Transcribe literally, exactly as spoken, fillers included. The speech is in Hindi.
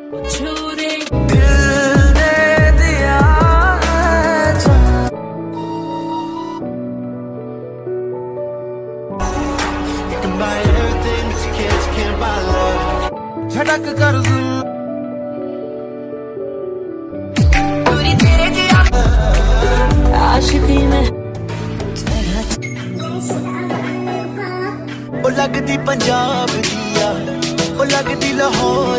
दिल दे दिया है जान। You can buy everything that you can't, you can't buy love. झटक कर आशिकी में ओ लगदी पंजाब दिया, ओ लगदी लाहौर